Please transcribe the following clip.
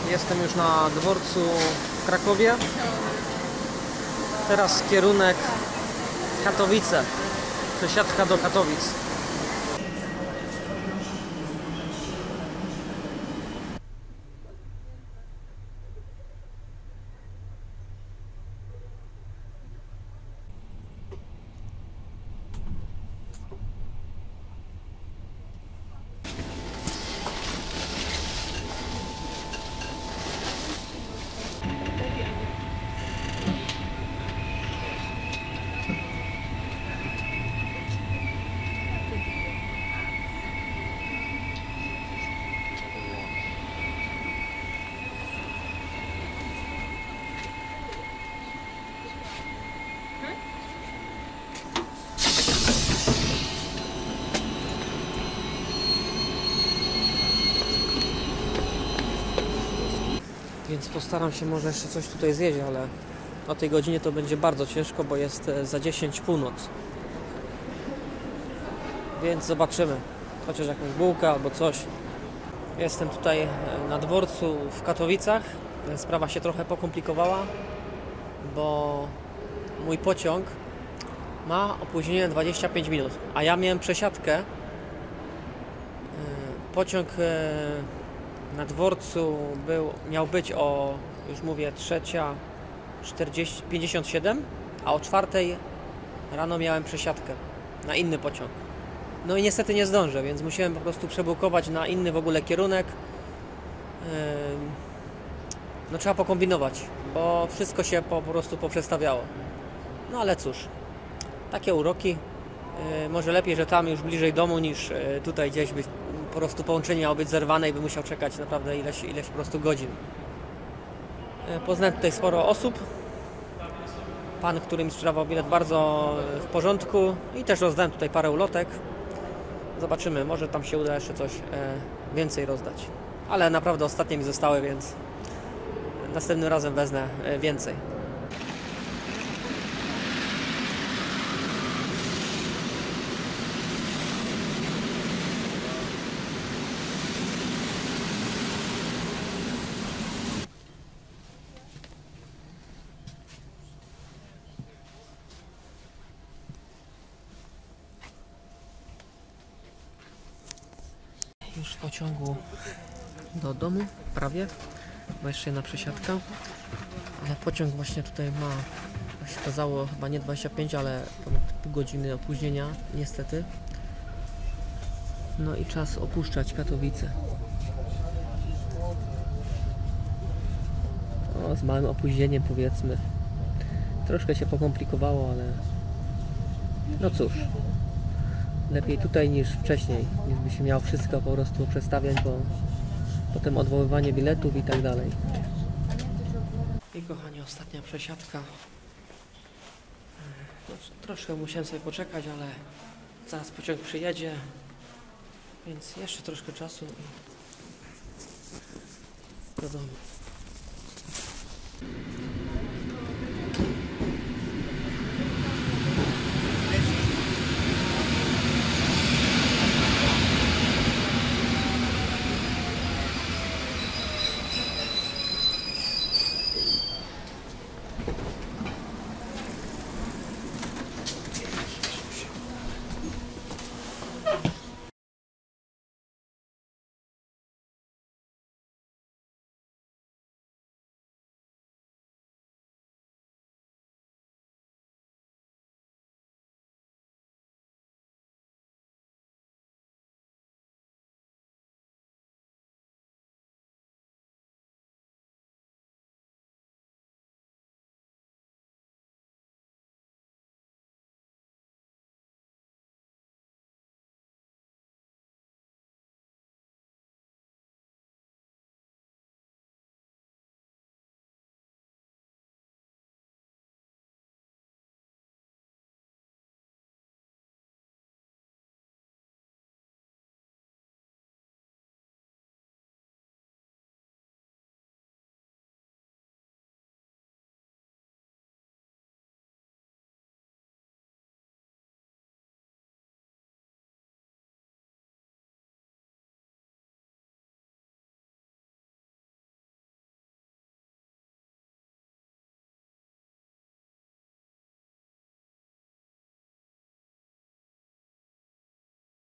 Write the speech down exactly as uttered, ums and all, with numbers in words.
Jestem już na dworcu w Krakowie. Teraz kierunek Katowice. Przesiadka do Katowic. Więc postaram się może jeszcze coś tutaj zjeść, ale o tej godzinie to będzie bardzo ciężko, bo jest za dziesięć północ. Więc zobaczymy. Chociaż jakąś bułkę albo coś. Jestem tutaj na dworcu w Katowicach. Sprawa się trochę pokomplikowała, bo mój pociąg ma opóźnienie dwadzieścia pięć minut, a ja miałem przesiadkę. Pociąg na dworcu był, miał być o, już mówię, trzecia pięćdziesiąt siedem, a o czwartej rano miałem przesiadkę na inny pociąg. No i niestety nie zdążę, więc musiałem po prostu przebukować na inny w ogóle kierunek. No trzeba pokombinować, bo wszystko się po prostu poprzestawiało. No ale cóż, takie uroki. Może lepiej, że tam już bliżej domu niż tutaj gdzieś by po prostu połączenie miało być zerwane i by musiał czekać naprawdę ileś, ileś po prostu godzin. Poznałem tutaj sporo osób. Pan, który mi sprzedawał bilet, bardzo w porządku i też rozdałem tutaj parę ulotek. Zobaczymy, może tam się uda jeszcze coś więcej rozdać. Ale naprawdę ostatnie mi zostały, więc następnym razem wezmę więcej. Już w pociągu do domu, prawie, bo jeszcze jedna przesiadka, ale pociąg właśnie tutaj ma, jak się okazało, chyba nie dwadzieścia pięć, ale ponad pół godziny opóźnienia, niestety. No i czas opuszczać Katowice. O, z małym opóźnieniem, powiedzmy. Troszkę się pokomplikowało, ale no cóż. Lepiej tutaj niż wcześniej, niż by się miało wszystko po prostu przestawiać, bo potem odwoływanie biletów i tak dalej. I kochani, ostatnia przesiadka. No, troszkę musiałem sobie poczekać, ale zaraz pociąg przyjedzie, więc jeszcze troszkę czasu i do domu.